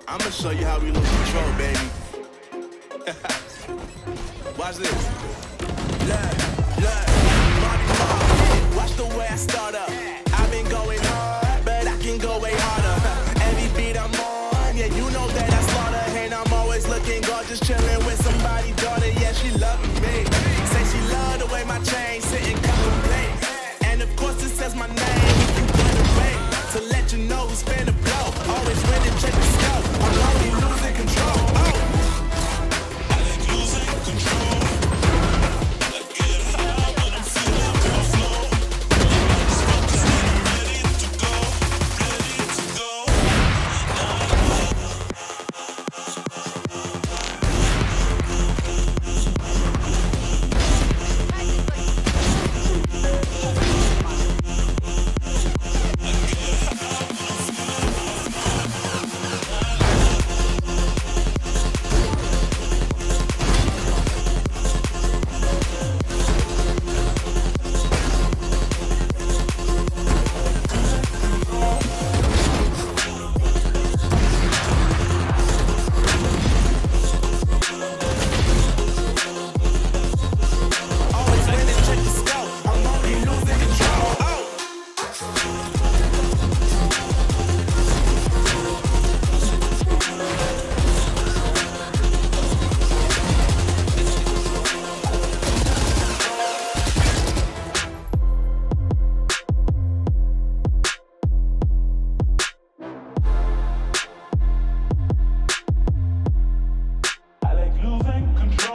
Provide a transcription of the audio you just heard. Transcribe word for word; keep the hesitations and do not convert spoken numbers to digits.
I'ma show you how we lose control, baby. Watch this. Look, look, Marty Mark. Watch the way I start up. I've been going hard, but I can go way harder. Every beat I'm on, yeah, you know that I slaughter. And I'm always looking gorgeous, chilling with somebody's daughter. Yeah, she loving me. Say she love the way my chain sit and contemplate. And of course it says my name. You can away to let you know who's finna blow. Always winning, check the scope. I'm only losing control. Oh. I like losing control. I get high when I'm feeling real flow. I'm ready to go, ready to go. I like losing control.